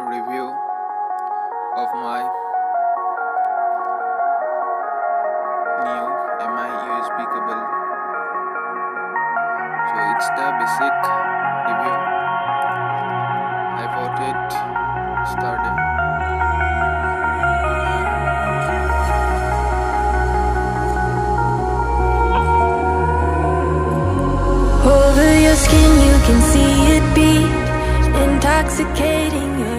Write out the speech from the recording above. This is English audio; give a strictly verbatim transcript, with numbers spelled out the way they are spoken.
review of my new M I U S B cable. So it's the basic review. I bought it started. Over your skin you can see it beat, intoxicating.